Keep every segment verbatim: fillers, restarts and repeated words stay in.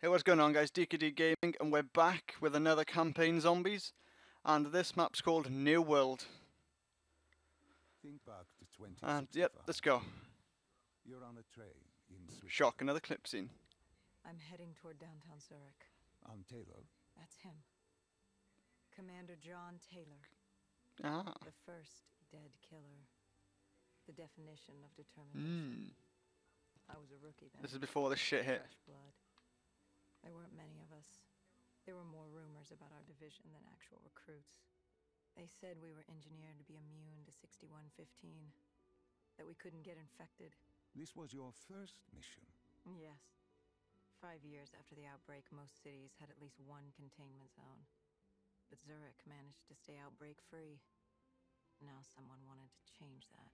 Hey, what's going on, guys? D K D Gaming, and we're back with another campaign zombies, and this map's called New World. Think back to twenty And sixty-five. yep, let's go. You're on a train in Switzerland. Shock, another clip scene. I'm heading toward downtown Zurich. On Taylor. That's him. Commander John Taylor. Ah. The first dead killer. The definition of determination. Mm. I was a rookie then. This is before the shit hit. Fresh blood. There weren't many of us. There were more rumors about our division than actual recruits. They said we were engineered to be immune to sixty-one fifteen. That we couldn't get infected. This was your first mission. Yes. Five years after the outbreak, most cities had at least one containment zone. But Zurich managed to stay outbreak-free. Now someone wanted to change that.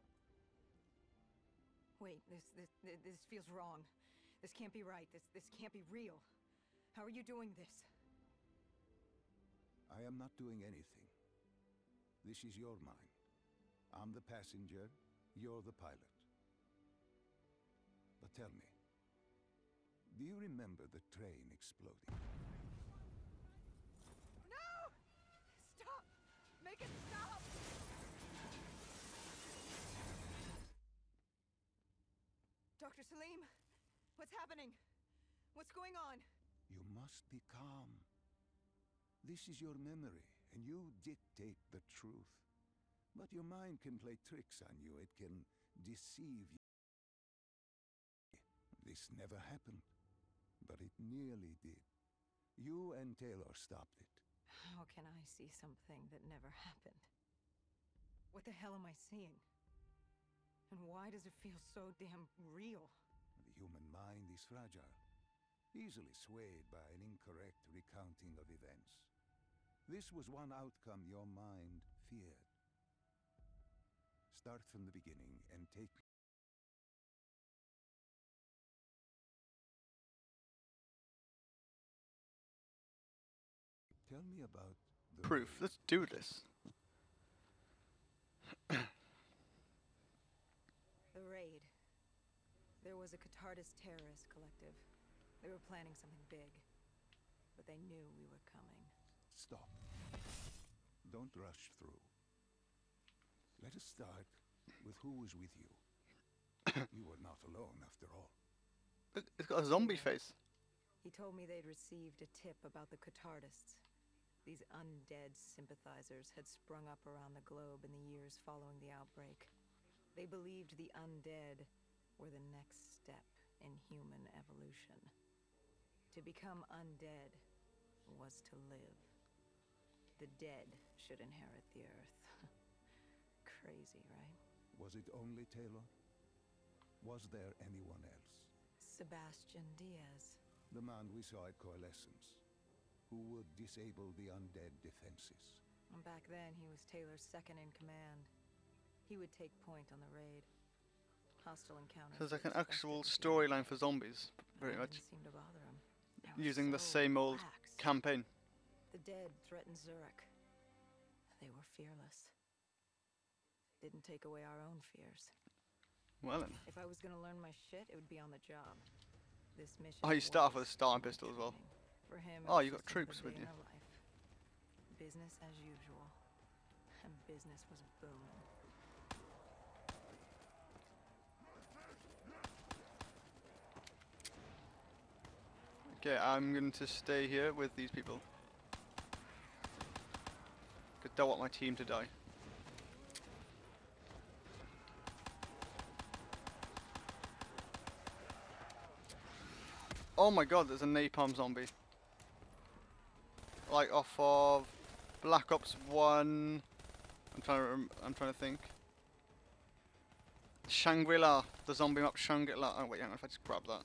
Wait, this, this, this feels wrong. This can't be right. This, this can't be real. How are you doing this? I am not doing anything. This is your mine. I'm the passenger, you're the pilot. But tell me, do you remember the train exploding? No! Stop! Make it stop! Doctor Salim, what's happening? What's going on? You must be calm. This is your memory, and you dictate the truth. But your mind can play tricks on you. It can deceive you. This never happened, but it nearly did. You and Taylor stopped it. How can I see something that never happened? What the hell am I seeing? And why does it feel so damn real? The human mind is fragile, easily swayed by an incorrect recounting of events. This was one outcome your mind feared. Start from the beginning and take... Tell me about the Proof. raid. Let's do this. The raid. There was a Catardist terrorist collective. They were planning something big, but they knew we were coming. Stop. Don't rush through. Let us start with who was with you. You were not alone, after all. Look, it's got a zombie face. He told me they'd received a tip about the Catardists. These undead sympathizers had sprung up around the globe in the years following the outbreak. They believed the undead were the next step in human evolution. To become undead was to live. The dead should inherit the earth. Crazy, right? Was it only Taylor? Was there anyone else? Sebastian Diaz. The man we saw at Coalescence, who would disable the undead defenses. And back then, he was Taylor's second in command. He would take point on the raid. Hostile encounters. So it's like were an expected actual to be- storyline for zombies, pretty That much. didn't seem to bother him. They were Using the so same old lax. campaign. The dead threatened Zurich. They were fearless. Didn't take away our own fears. Well then. If I was gonna learn my shit, it would be on the job. This mission. Oh, you start off with a was starting pistol as well. training. For him, it Oh, was you got just troops another with day you. in our life. Business as usual. And business was booming. Okay, I'm going to stay here with these people. Cause don't want my team to die. Oh my god, there's a napalm zombie. Like off of Black Ops one. I'm trying to rem I'm trying to think. Shangri-La, the zombie map Shangri-La. Oh wait, hang on, if I just grab that.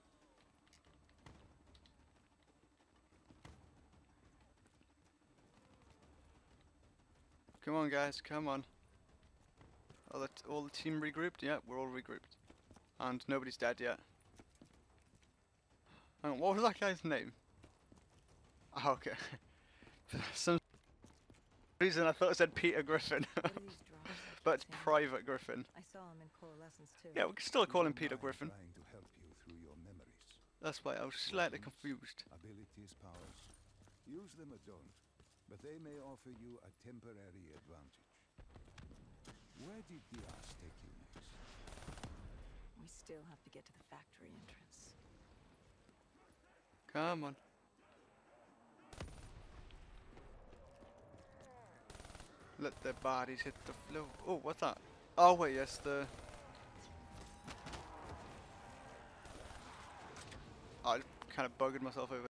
Come on, guys, come on. All the, t all the team regrouped? Yeah, we're all regrouped. And nobody's dead yet. Hang on, what was that guy's name? Oh, okay. For some reason I thought it said Peter Griffin. What are these drops? But it's Sam? Private Griffin. I saw him in Coalescence too. Yeah, we can still call him Keep in Peter mind Griffin. Trying to help you through your memories. That's why I was slightly Weapons, confused. Abilities, powers. Use them or don't, but they may offer you a temporary advantage. Where did Diaz take you next? We still have to get to the factory entrance. Come on. Let their bodies hit the floor. Oh, what's that? Oh wait, yes, the... Oh, I kind of buggered myself over.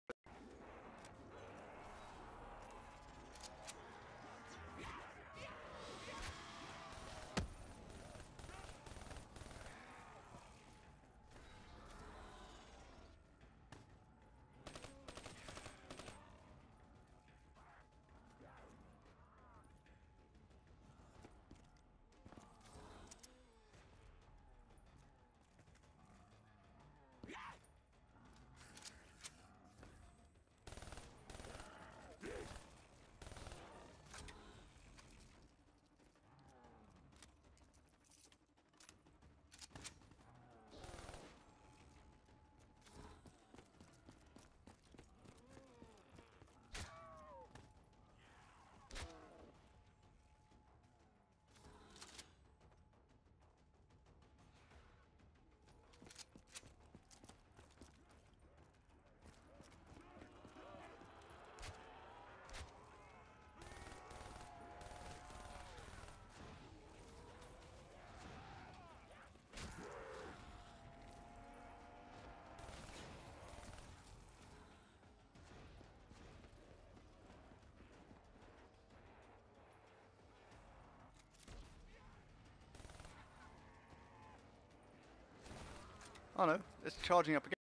Oh no, it's charging up again.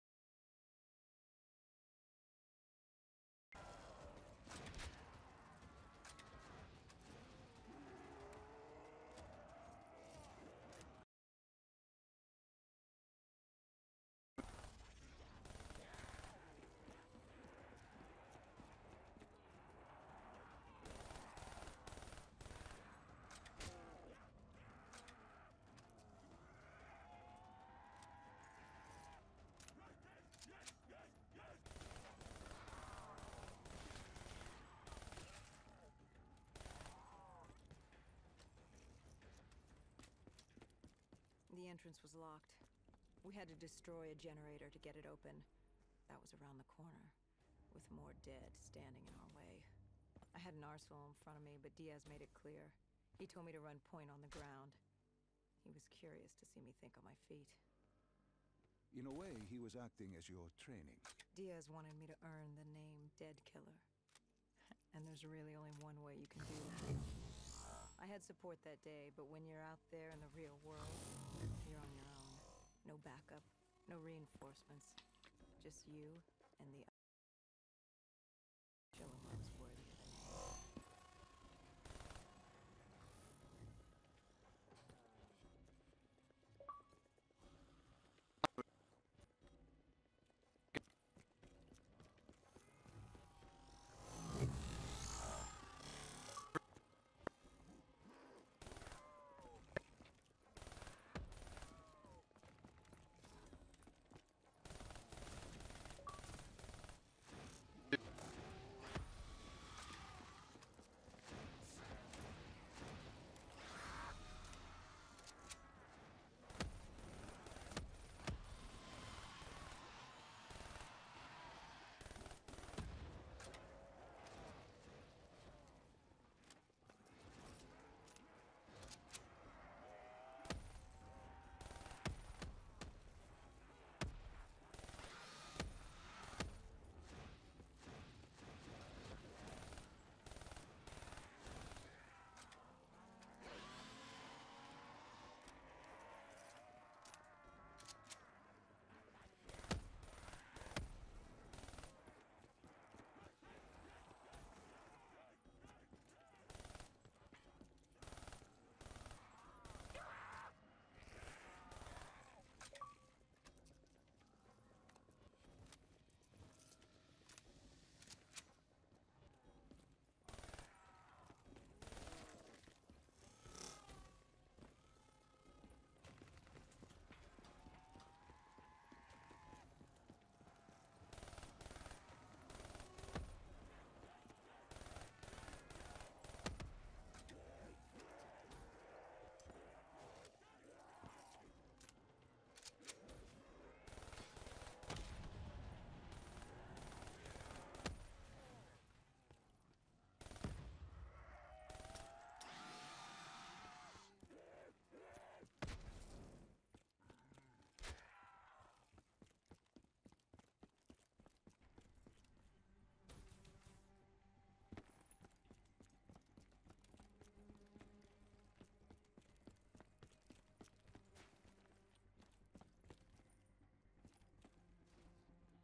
The entrance was locked. We had to destroy a generator to get it open. That was around the corner, with more dead standing in our way. I had an arsenal in front of me, but Diaz made it clear. He told me to run point on the ground. He was curious to see me think on my feet. In a way, he was acting as your training. Diaz wanted me to earn the name Dead Killer. And there's really only one way you can do that. I had support that day, but when you're out there in the real world, you're on your own. No backup, no reinforcements. Just you and the other. Show him I was worthy of the name.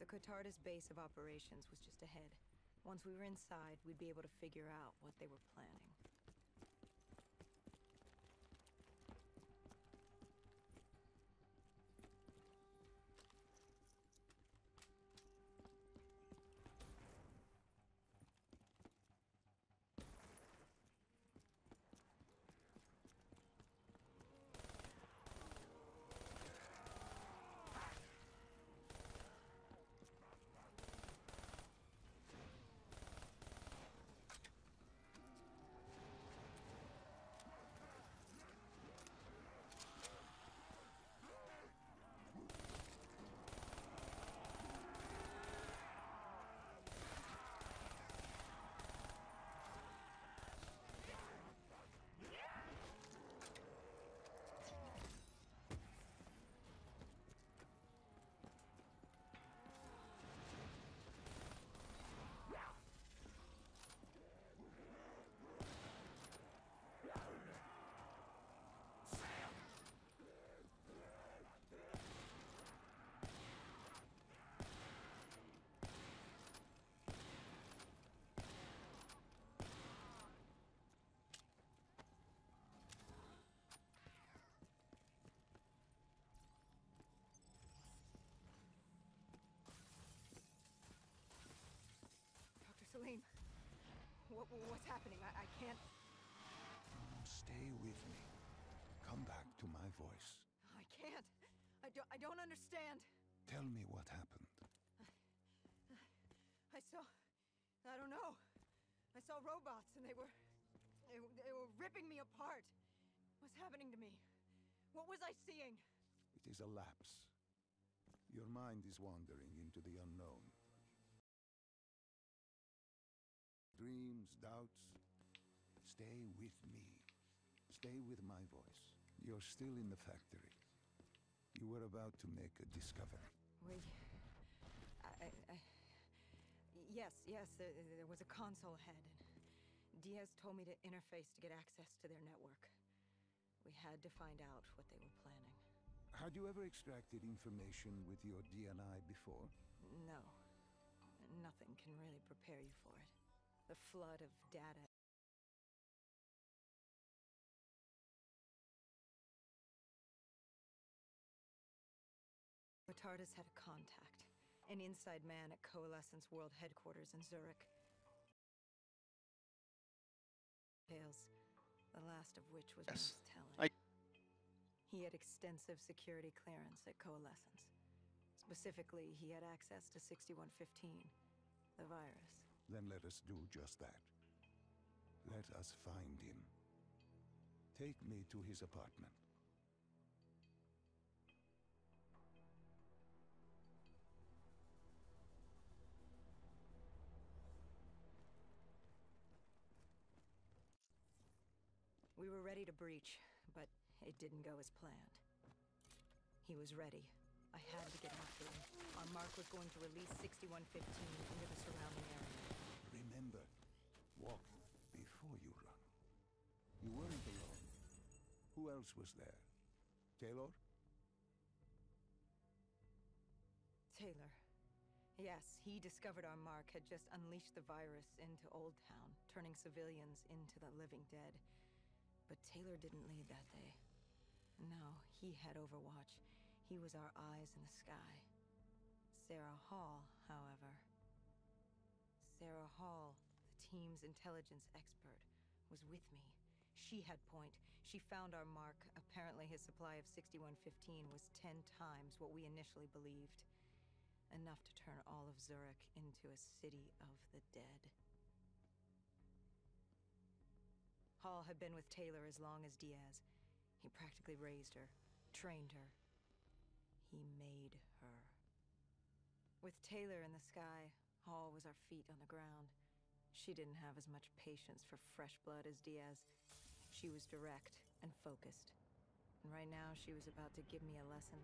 The Cotardis base of operations was just ahead. Once we were inside, we'd be able to figure out what they were planning. Salim, what, what's happening? I, I can't... Stay with me. Come back to my voice. I can't. I, do, I don't understand. Tell me what happened. I saw... I don't know. I saw robots and they were... They, they were ripping me apart. What's happening to me? What was I seeing? It is a lapse. Your mind is wandering into the unknown. Dreams, doubts. Stay with me. Stay with my voice. You're still in the factory. You were about to make a discovery. We... I... I... Yes, yes, there, there was a console ahead, and Diaz told me to interface to get access to their network. We had to find out what they were planning. Had you ever extracted information with your D N I before? No. Nothing can really prepare you for it. The flood of data. Cotardis had a contact, an inside man at Coalescence World Headquarters in Zurich. Tales, the last of which was Yes. most telling. I He had extensive security clearance at Coalescence. Specifically, he had access to sixty-one fifteen, the virus. Then let us do just that. Let us find him. Take me to his apartment. We were ready to breach, but it didn't go as planned. He was ready. I had to get after him. Our mark was going to release sixty-one fifteen into the surrounding area. Remember, walk before you run. You weren't alone. Who else was there? Taylor? Taylor. Yes, he discovered our mark had just unleashed the virus into Old Town, turning civilians into the living dead. But Taylor didn't lead that day. No, he had Overwatch. He was our eyes in the sky. Sarah Hall, however... Sarah Hall, the team's intelligence expert, was with me. She had point. She found our mark. Apparently his supply of sixty-one fifteen was ten times what we initially believed. Enough to turn all of Zurich into a city of the dead. Hall had been with Taylor as long as Diaz. He practically raised her, trained her. He made her. With Taylor in the sky, Hall was our feet on the ground. She didn't have as much patience for fresh blood as Diaz. She was direct and focused. And right now, she was about to give me a lesson.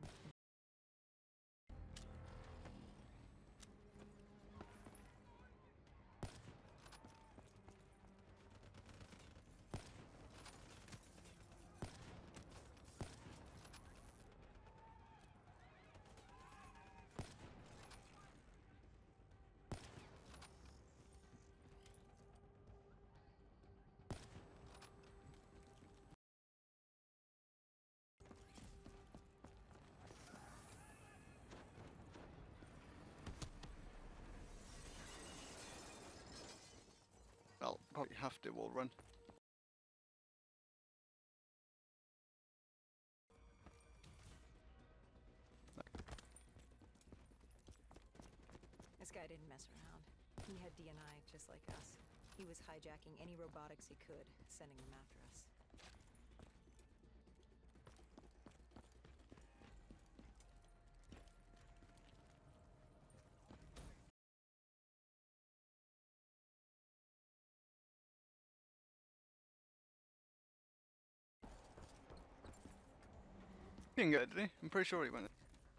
If you have to, we'll run. This guy didn't mess around. He had D N I just like us. He was hijacking any robotics he could, sending them after us. He didn't get it, did he? I'm pretty sure he went.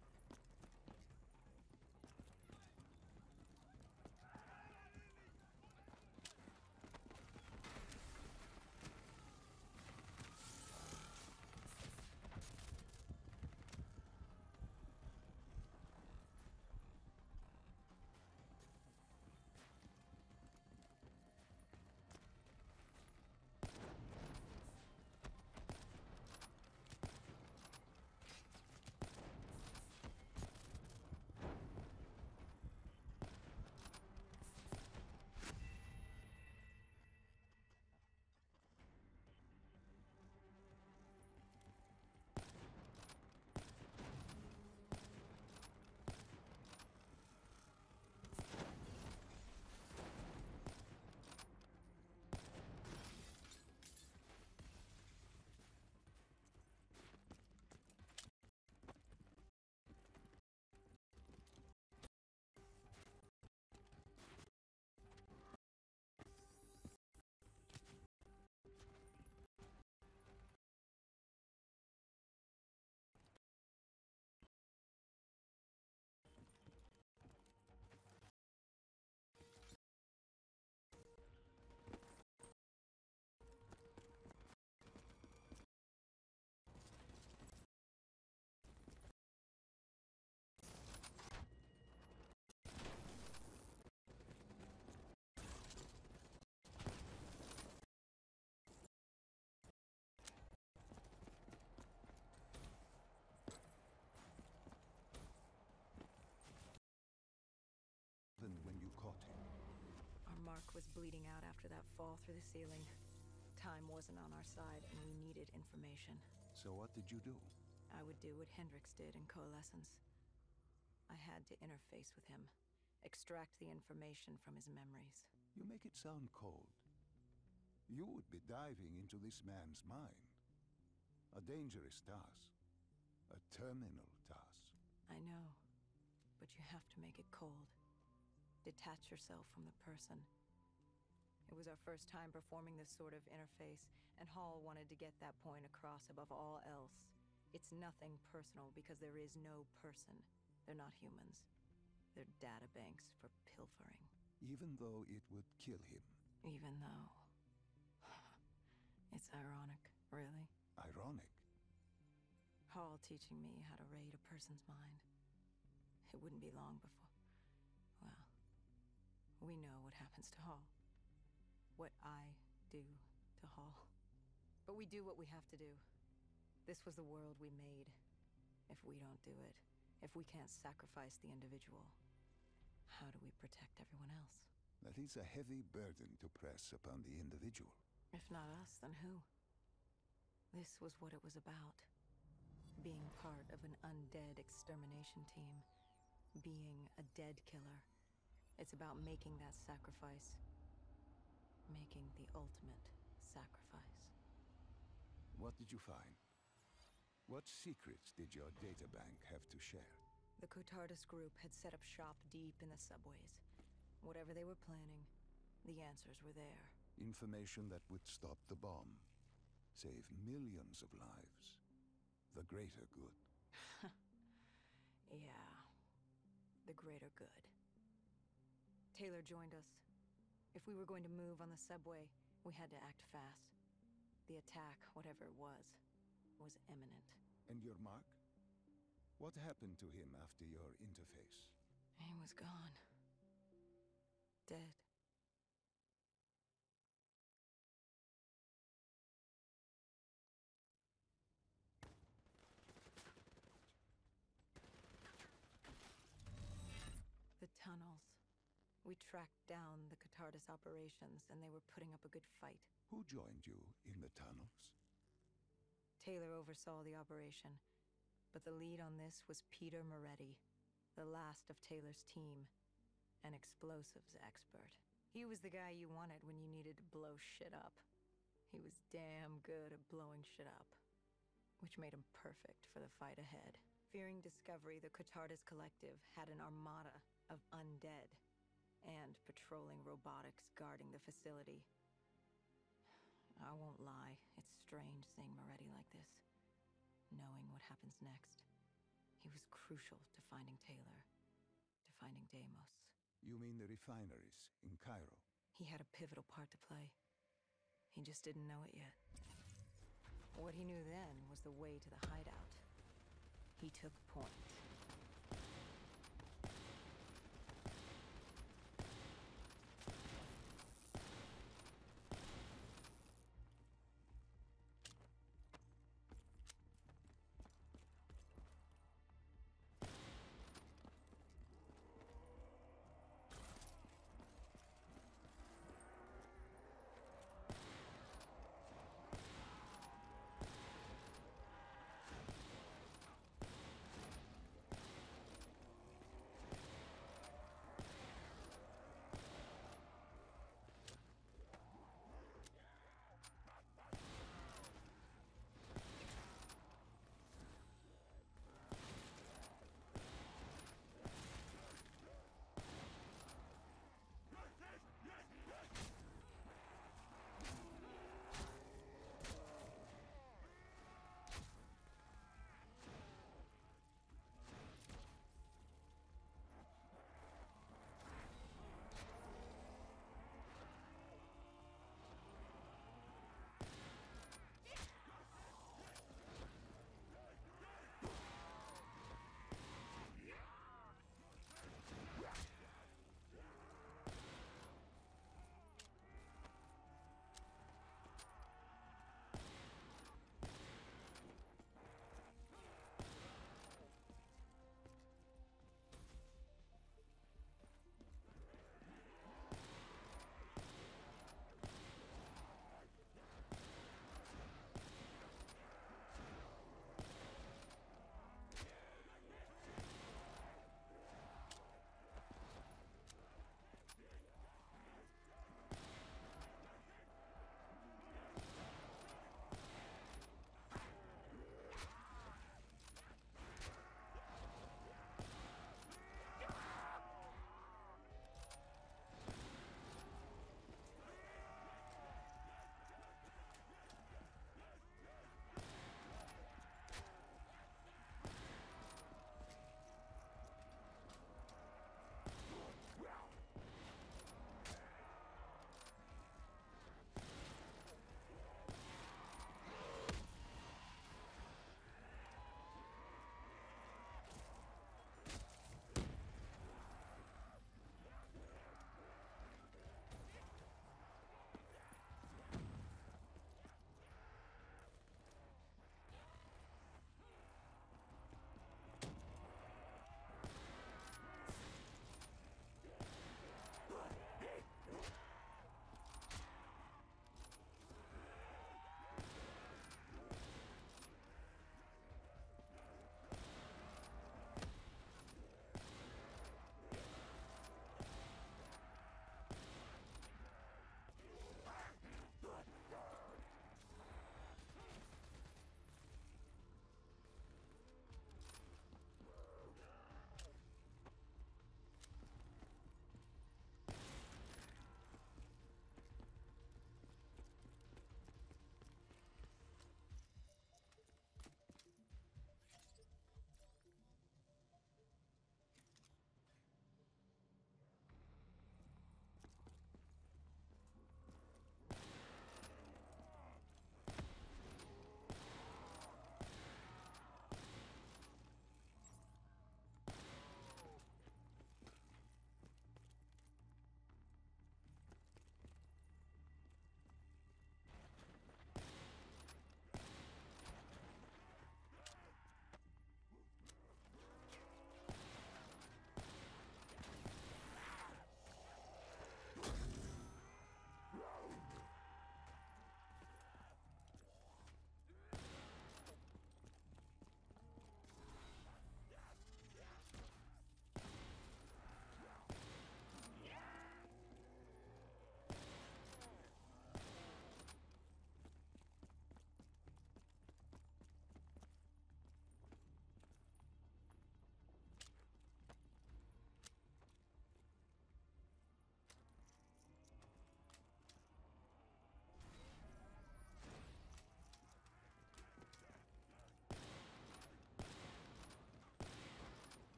When you caught him. Our mark was bleeding out after that fall through the ceiling. Time wasn't on our side, and we needed information. So what did you do? I would do what Hendricks did in Coalescence. I had to interface with him, extract the information from his memories. You make it sound cold. You would be diving into this man's mind. A dangerous task. A terminal task. I know, but you have to make it cold. Detach yourself from the person. It was our first time performing this sort of interface, and Hall wanted to get that point across above all else. It's nothing personal because there is no person. They're not humans. They're databanks for pilfering. Even though it would kill him. Even though... It's ironic, really. Ironic? Hall teaching me how to raid a person's mind. It wouldn't be long before... Well, we know what happens to Hall. What I do to Hall. But we do what we have to do. This was the world we made. If we don't do it, if we can't sacrifice the individual, how do we protect everyone else? That is a heavy burden to press upon the individual. If not us, then who? This was what it was about. Being part of an undead extermination team. Being a dead killer. It's about making that sacrifice. Making the ultimate sacrifice. What did you find? What secrets did your databank have to share? The Cotardus group had set up shop deep in the subways. Whatever they were planning, the answers were there. Information that would stop the bomb. Save millions of lives. The greater good. Yeah. The greater good. Taylor joined us. If we were going to move on the subway, we had to act fast. The attack, whatever it was, was imminent. And your mark? What happened to him after your interface? He was gone. Dead. The tunnels. We tracked down the Catardus operations, and they were putting up a good fight. Who joined you in the tunnels? Taylor oversaw the operation, but the lead on this was Peter Moretti, the last of Taylor's team, an explosives expert. He was the guy you wanted when you needed to blow shit up. He was damn good at blowing shit up, which made him perfect for the fight ahead. Fearing discovery, the Catardus Collective had an armada of undead and patrolling robotics guarding the facility. I won't lie, it's strange seeing Moretti like this, knowing what happens next. He was crucial to finding Taylor, to finding Deimos. You mean the refineries in Cairo? He had a pivotal part to play. He just didn't know it yet. What he knew then was the way to the hideout. He took point.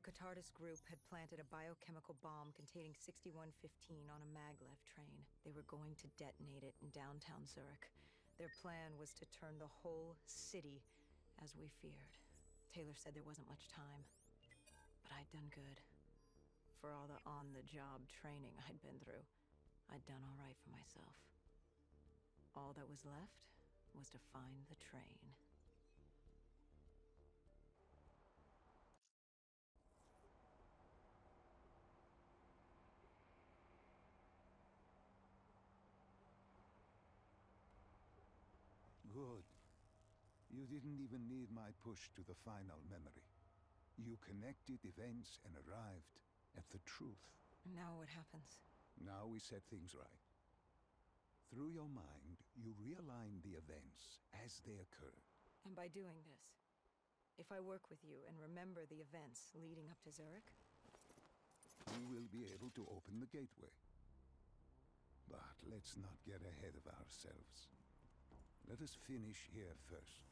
The Catardist group had planted a biochemical bomb containing sixty-one fifteen on a maglev train. They were going to detonate it in downtown Zurich. Their plan was to turn the whole city as we feared. Taylor said there wasn't much time, but I'd done good. For all the on-the-job training I'd been through, I'd done all right for myself. All that was left was to find the train. Good. You didn't even need my push to the final memory. You connected events and arrived at the truth. And now what happens? Now we set things right. Through your mind, you realign the events as they occur. And by doing this, if I work with you and remember the events leading up to Zurich, we will be able to open the gateway. But let's not get ahead of ourselves. Let us finish here first.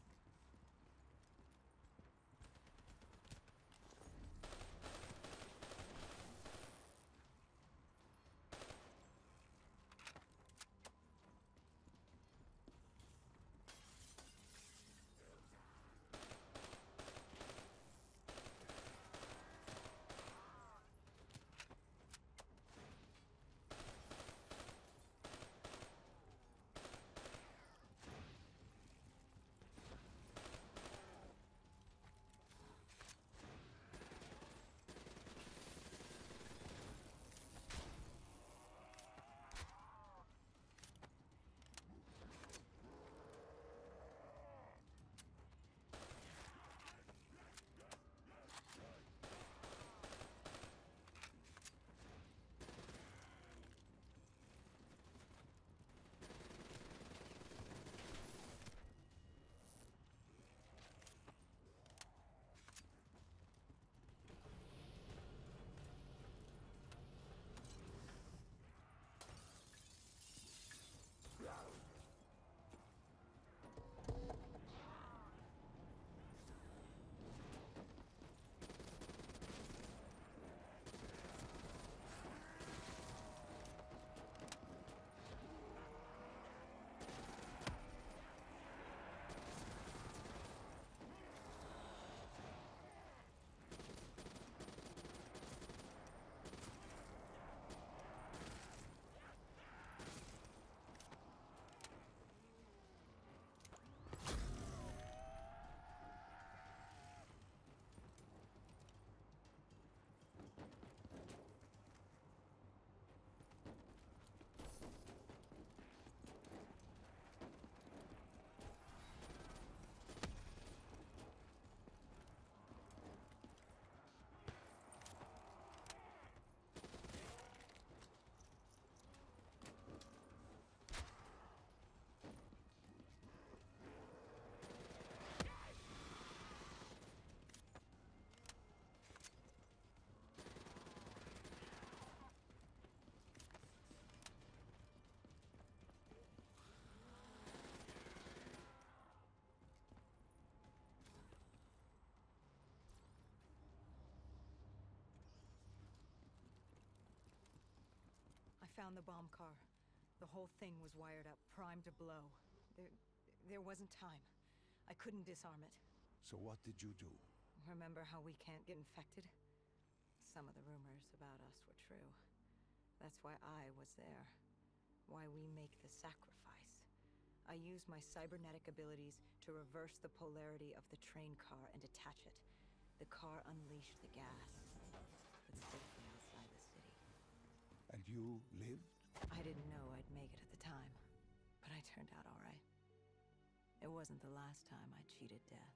found the bomb car. The whole thing was wired up, primed to blow. There, there wasn't time. I couldn't disarm it. So what did you do? Remember how we can't get infected? Some of the rumors about us were true. That's why I was there. Why we make the sacrifice. I used my cybernetic abilities to reverse the polarity of the train car and detach it. The car unleashed the gas, but safely outside the city. And you lived? I didn't know I'd make it at the time, but I turned out all right. It wasn't the last time I cheated death.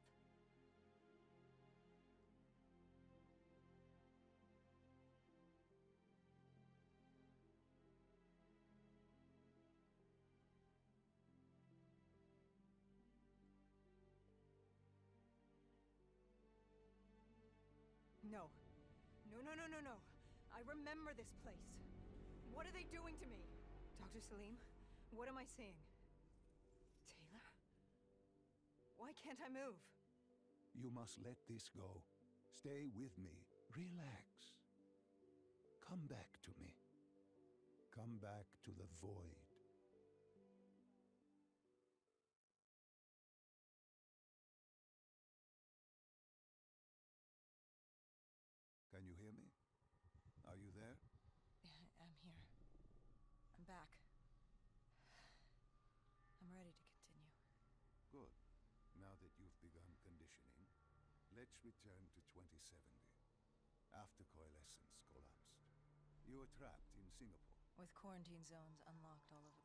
No. No, no, no, no, no. I remember this place. What are they doing to me? Doctor Salim, what am I seeing? Taylor? Why can't I move? You must let this go. Stay with me. Relax. Come back to me. Come back to the void. Can you hear me? Are you there? Yeah, I'm here. I'm back. I'm ready to continue. Good. Now that you've begun conditioning, let's return to twenty seventy, after Coalescence collapsed. You were trapped in Singapore. With quarantine zones unlocked all over